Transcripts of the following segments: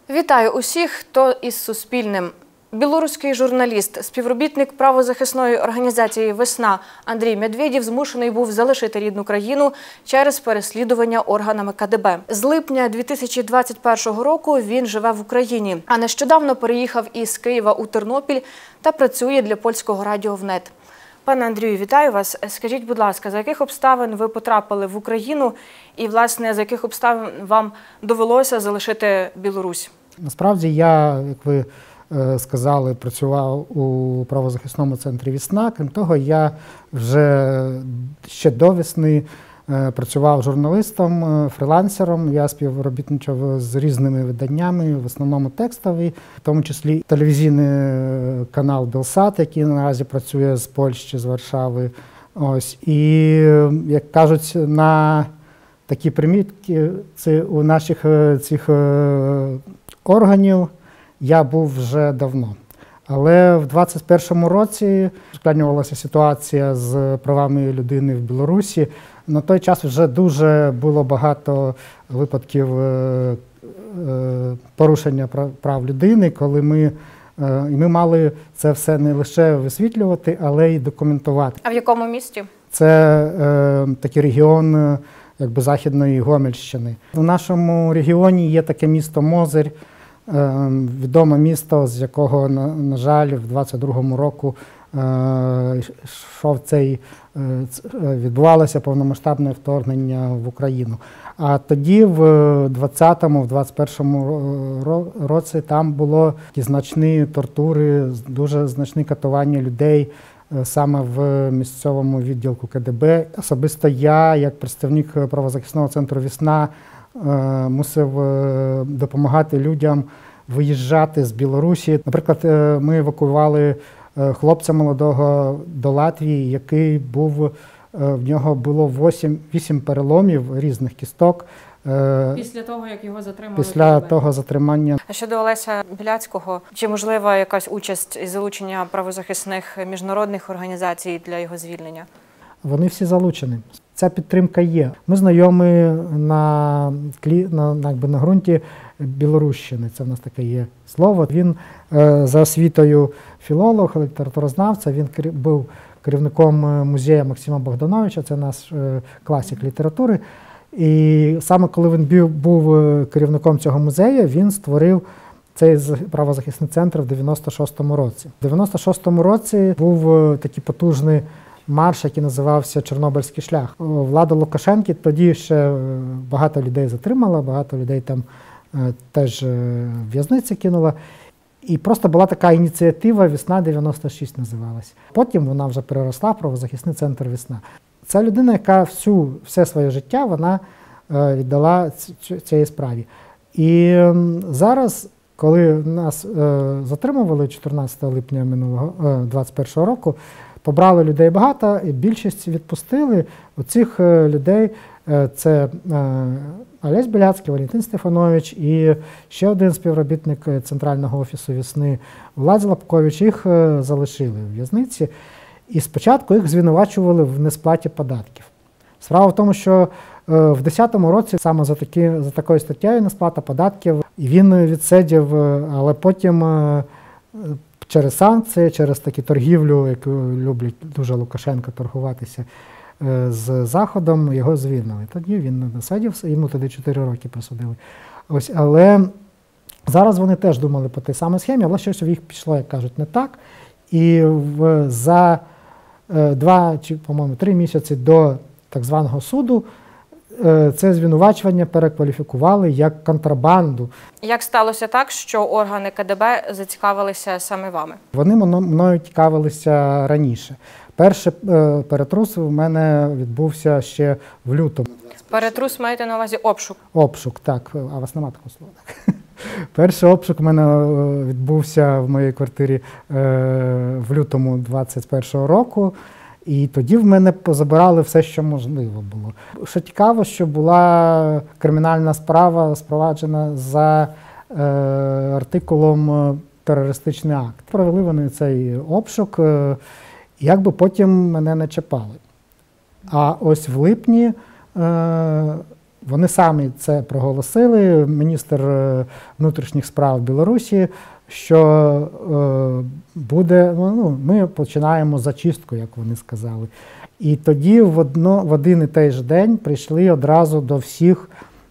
Вітаю усіх, хто із Суспільним. Білоруський журналіст, співробітник правозахисної організації «Весна» Андрій Медведєв змушений був залишити рідну країну через переслідування органами КДБ. З липня 2021 року він живе в Україні, а нещодавно переїхав із Києва у Тернопіль та працює для польського радіо ВНЕТ. Пане Андрію, вітаю вас. Скажіть, будь ласка, за яких обставин ви потрапили в Україну і, власне, за яких обставин вам довелося залишити Білорусь? Насправді я, як ви сказали, працював у правозахисному центрі «Весна». Крім того, я вже ще до весни працював журналістом, фрилансером. Я співробітничав з різними виданнями, в основному текстові, в тому числі телевізійний канал «Белсат», який наразі працює з Польщі, з Варшави. Ось. І, як кажуть, на такі примітки у наших цих органів я був вже давно. Але в 2021 році ускладнювалася ситуація з правами людини в Білорусі. На той час вже дуже було багато випадків порушення прав людини, коли ми мали це все не лише висвітлювати, але й документувати. А в якому місті? Це такий регіон Західної Гомельщини. У нашому регіоні є таке місто Мозирь, відоме місто, з якого, на жаль, в 22-му року відбувалося повномасштабне вторгнення в Україну. А тоді, в 20-му, в 21-му році, там було значні тортури, дуже значні катування людей саме в місцевому відділку КДБ. Особисто я, як представник правозахисного центру «Весна», мусив допомагати людям виїжджати з Білорусі. Наприклад, ми евакуювали хлопця молодого до Латвії, який був, в нього було 8 переломів різних кісток. Після того, як його затримали? Після того затримання. А щодо Олеся Біляцького, чи можлива якась участь і залучення правозахисних міжнародних організацій для його звільнення? Вони всі залучені. Ця підтримка є. Ми знайомі на ґрунті Білорущини, це в нас таке є слово. Він за освітою філолог, літературознавця, він був керівником музею Максима Богдановича, це наш класик літератури. І саме коли він був керівником цього музею, він створив цей правозахисний центр в 96-му році. В 96-му році був такий потужний марш, який називався «Чорнобильський шлях». Влада Лукашенки тоді ще багато людей затримала, багато людей там теж в в'язниці кинула. І просто була така ініціатива «Весна-96» називалась. Потім вона вже переросла в правозахисний центр «Весна». Це людина, яка все своє життя вона віддала цій справі. І зараз, коли нас затримували 14 липня 2021 року, побрали людей багато, і більшість відпустили. У цих людей це Олесь Біляцький, Валентин Стефанович і ще один співробітник Центрального офісу «Весни» Влад Лапкович. Їх залишили в в'язниці. І спочатку їх звинувачували в несплаті податків. Справа в тому, що в 2010 році саме за такою статтею несплата податків він відсидів, але потім через санкції, через таку торгівлю, яку люблять дуже Лукашенко торгуватися з Заходом, його звільнили. Тоді він насидів, йому тоді 4 роки присудили. Ось, але зараз вони теж думали по тій самій схемі, але щось в їх пішло, як кажуть, не так. І за 2 чи, по-моєму, 3 місяці до так званого суду це звинувачування перекваліфікували як контрабанду. Як сталося так, що органи КДБ зацікавилися саме вами? Вони мною цікавилися раніше. Перший перетрус у мене відбувся ще в лютому. Перетрус маєте на увазі обшук? Обшук, так. А у вас немає такого слова? Перший обшук у мене відбувся в моїй квартирі в лютому 2021 року. І тоді в мене позабирали все, що можливо було. Що цікаво, що була кримінальна справа спроваджена за артикулом «Терористичний акт». Провели вони цей обшук, якби потім мене не чіпали. А ось в липні Вони самі це проголосили, міністр внутрішніх справ Білорусі, що буде, ми починаємо зачистку, як вони сказали. І тоді в один і той же день прийшли одразу до всіх,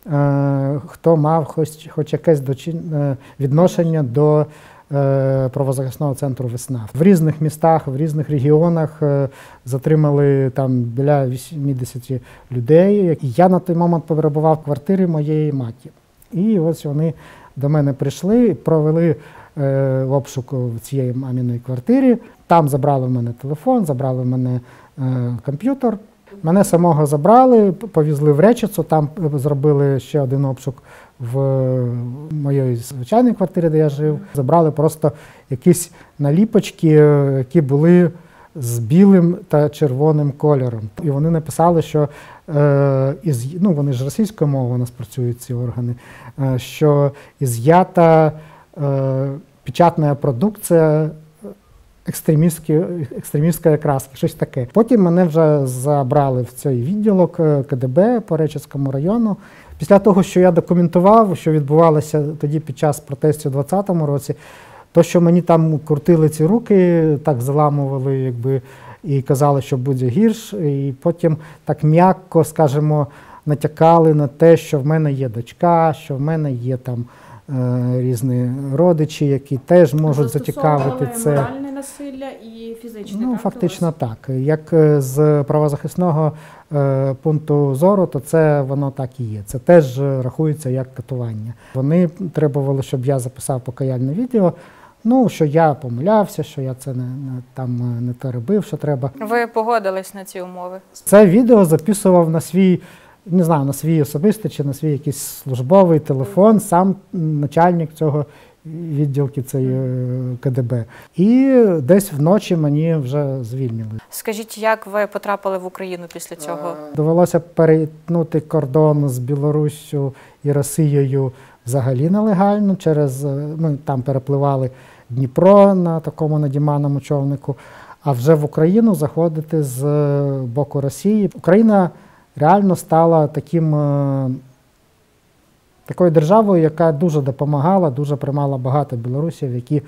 хто мав хоч якесь відношення до правозахисного центру «Весна». В різних містах, в різних регіонах затримали там біля 80 людей. Я на той момент перебував в квартирі моєї матері. І ось вони до мене прийшли, провели обшук в цієї маміної квартирі. Там забрали в мене телефон, забрали в мене комп'ютер. Мене самого забрали, повезли в Речицю, там зробили ще один обшук в моїй звичайній квартирі, де я жив. Забрали просто якісь наліпочки, які були з білим та червоним кольором. І вони написали, що, вони ж російською мовою у нас працюють ці органи, що із'ята печатна продукція екстремістської краски, щось таке. Потім мене вже забрали в цей відділок КДБ по Речицькому району. Після того, що я документував, що відбувалося тоді під час протестів у 2020 році, то, що мені там крутили ці руки, так заламували, і казали, що буде гірш, і потім так м'яко, скажімо, натякали на те, що в мене є дочка, що в мене є там різні родичі, які теж можуть зацікавити це. Моральне насилля і фізичне, фактично так. Як з правозахисного пункту зору, то це воно так і є. Це теж рахується як катування. Вони требували, щоб я записав покаяльне відео, що я помилявся, що я це не те робив, що треба. Ви погодились на ці умови? Це відео записував на свій, не знаю, на свій особистий чи на свій якийсь службовий телефон, сам начальник цього відділки цієї КДБ. І десь вночі мені вже звільнили. Скажіть, як ви потрапили в Україну після цього? Довелося перетнути кордон з Білоруссю і Росією взагалі нелегально. Ми там перепливали Дніпро на такому надіманому човнику, а вже в Україну заходити з боку Росії. Україна реально стала такою державою, яка дуже допомагала, дуже приймала багато білорусів, які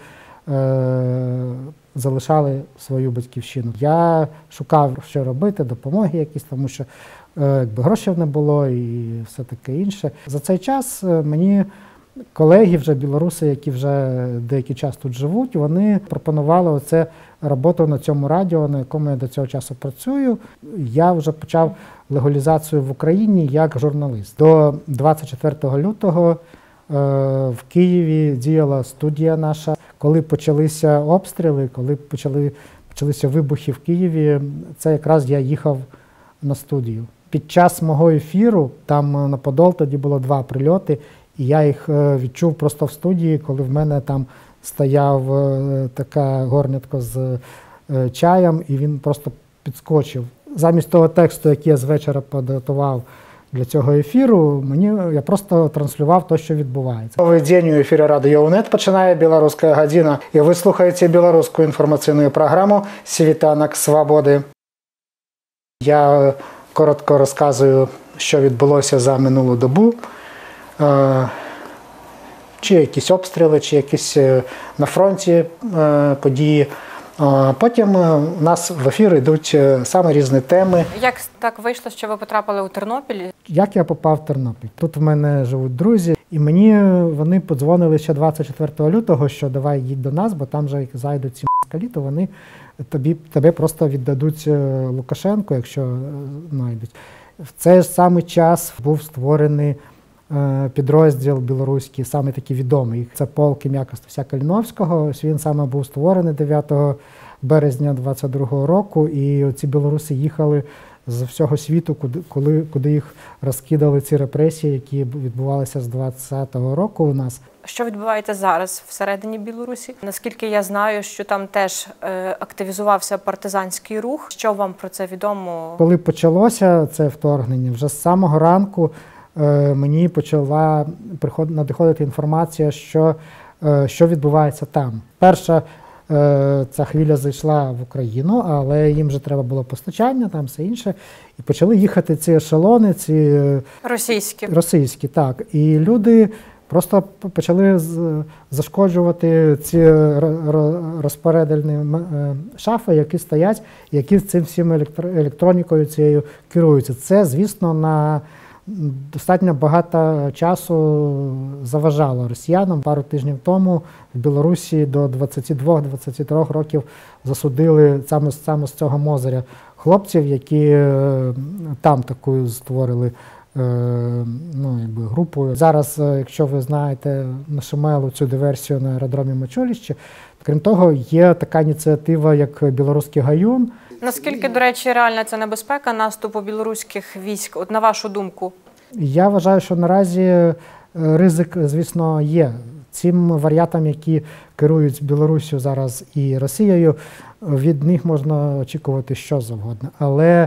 залишали свою батьківщину. Я шукав, що робити, допомоги якісь, тому що грошей не було і все таке інше. За цей час мені колеги, вже білоруси, які вже деякий час тут живуть, вони пропонували роботу на цьому радіо, на якому я до цього часу працюю. Я вже почав легалізацію в Україні як журналіст. До 24 лютого в Києві діяла студія наша. Коли почалися обстріли, коли почалися вибухи в Києві, це якраз я їхав на студію. Під час мого ефіру, там на Подол тоді було 2 прильоти, і я їх відчув просто в студії, коли в мене там стояв така горнятка з чаєм, і він просто підскочив. Замість того тексту, який я з вечора підготував для цього ефіру, я просто транслював те, що відбувається. Новий день у ефірі Радіо УНЕТ починає «Білоруська година», і ви слухаєте білоруську інформаційну програму «Світанок Свободи». Я коротко розказую, що відбулося за минулу добу. Чи якісь обстріли, чи якісь на фронті події. Потім у нас в ефір йдуть саме різні теми. Як так вийшло, що ви потрапили у Тернопіль? Як я попав в Тернопіль? Тут в мене живуть друзі, і мені вони подзвонили ще 24 лютого, що давай їдь до нас, бо там вже зайдуть ці москалі, то вони тебе просто віддадуть Лукашенку, якщо знайдуть. В цей ж самий час був створений підрозділ білоруський, саме такий відомий. Це полк ім'я Костуся Каліновського. Він саме був створений 9 березня 22-го року, і ці білоруси їхали з всього світу, куди їх розкидали ці репресії, які відбувалися з 20-го року у нас. Що відбувається зараз всередині Білорусі? Наскільки я знаю, що там теж активізувався партизанський рух. Що вам про це відомо? Коли почалося це вторгнення, вже з самого ранку мені почала надходити інформація, що відбувається там. Перша ця хвиля зайшла в Україну, але їм вже треба було постачання, там все інше. І почали їхати ці ешелони, ці російські, так. І люди просто почали зашкоджувати ці розпорядальні шафи, які стоять, які цим всім електронікою цією керуються. Це, звісно, на достатньо багато часу заважало росіянам. Пару тижнів тому в Білорусі до 22-23 років засудили саме з цього Мозиря хлопців, які там таку створили групу. Зараз, якщо ви знаєте нашумелу цю диверсію на аеродромі Мачуліще, крім того, є така ініціатива, як білоруський гаюн. Наскільки, до речі, реальна ця небезпека наступу білоруських військ, от на вашу думку? Я вважаю, що наразі ризик, звісно, є. Цим варіантам, які керують Білоруссю зараз і Росією, від них можна очікувати що завгодно. Але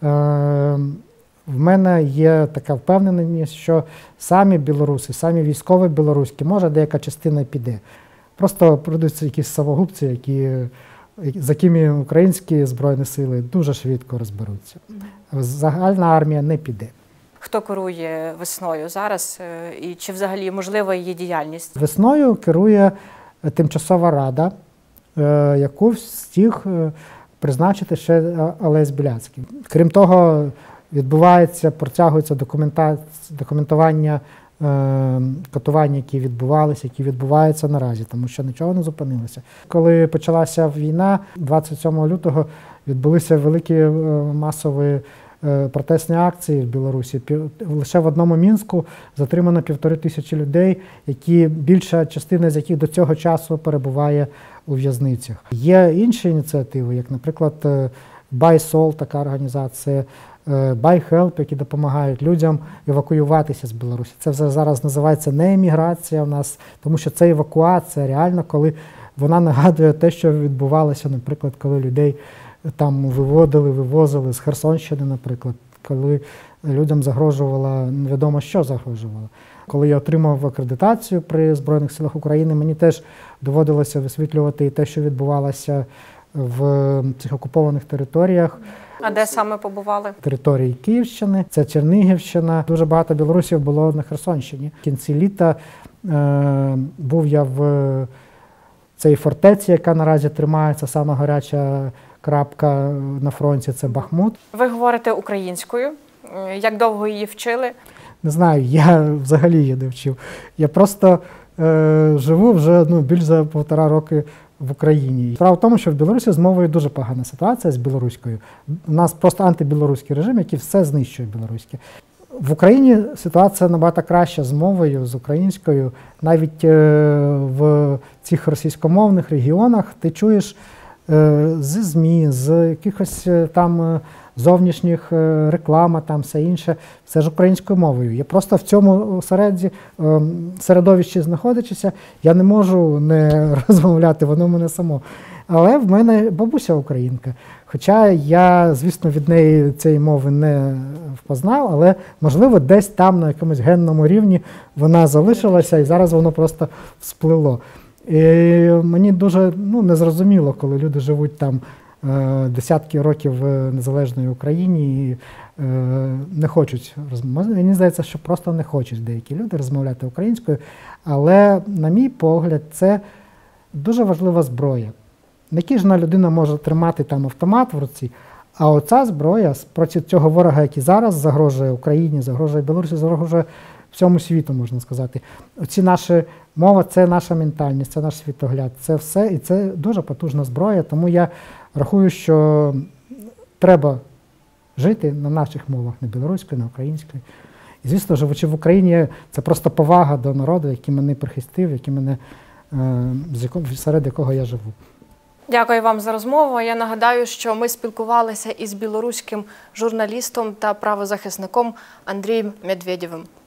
в мене є така впевненість, що самі білоруси, самі військові білоруські, може деяка частина піде. Просто прийдуться якісь самогубці, з якими українські Збройні сили дуже швидко розберуться. Загальна армія не піде. Хто керує весною зараз і чи взагалі можлива її діяльність? Весною керує тимчасова рада, яку встиг призначити ще Олесь Біляцький. Крім того, протягується документування катувань, які відбуваються наразі, тому що нічого не зупинилося. Коли почалася війна, 27 лютого відбулися великі масові протестні акції в Білорусі. Лише в одному Мінську затримано 1500 людей, більша частина з яких до цього часу перебуває у в'язницях. Є інші ініціативи, як, наприклад, BuySol, така організація, BuyHelp, які допомагають людям евакуюватися з Білорусі. Це вже зараз називається не еміграція в нас, тому що це евакуація реально, коли вона нагадує те, що відбувалося, наприклад, коли людей там вивозили з Херсонщини, наприклад, коли людям загрожувало, невідомо що загрожувало. Коли я отримав акредитацію при Збройних силах України, мені теж доводилося висвітлювати те, що відбувалося в цих окупованих територіях. А де саме побували? Території Київщини, це Чернігівщина. Дуже багато білорусів було на Херсонщині. В кінці літа був я в цій фортеці, яка наразі тримається, сама гаряча крапка на фронті – це Бахмут. Ви говорите українською. Як довго її вчили? Не знаю, я взагалі її не вчив. Я просто живу вже більш за 1,5 роки в Україні. Справа в тому, що в Білорусі з мовою дуже погана ситуація з білоруською. У нас просто антибілоруський режим, який все знищує білоруське. В Україні ситуація набагато краща з мовою, з українською. Навіть в цих російськомовних регіонах ти чуєш зі ЗМІ, з якихось там зовнішніх реклама, там все інше, все ж українською мовою. Я просто в цьому середовищі знаходячися, я не можу не розмовляти, воно в мене само. Але в мене бабуся українка. Хоча я, звісно, від неї цієї мови не впознав, але, можливо, десь там на якомусь генному рівні вона залишилася і зараз воно просто всплило. І мені дуже незрозуміло, коли люди живуть там десятки років в незалежній Україні і не хочуть розмовляти. Мені здається, що просто не хочуть деякі люди розмовляти українською. Але, на мій погляд, це дуже важлива зброя. Не кожна людина може тримати там автомат в руці, а оця зброя проти цього ворога, який зараз загрожує Україні, загрожує Білорусі, загрожує всьому світу, можна сказати. Оці наші мова – це наша ментальність, це наш світогляд, це все, і це дуже потужна зброя, тому я рахую, що треба жити на наших мовах, на білоруської, на української. І, звісно, живучи в Україні, це просто повага до народу, який мене прихистив, серед якого я живу. Дякую вам за розмову. Я нагадаю, що ми спілкувалися із білоруським журналістом та правозахисником Андрієм Медведєвим.